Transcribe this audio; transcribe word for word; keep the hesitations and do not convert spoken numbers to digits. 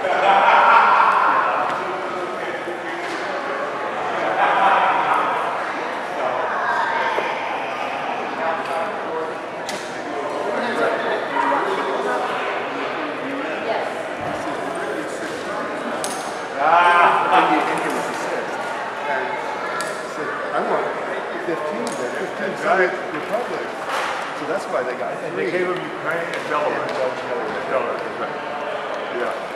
I want fifteen, but fifteen Soviet Republic. So that's why they got And they gave them Ukraine and Belarus. And Belarus. Belarus, right. Yeah.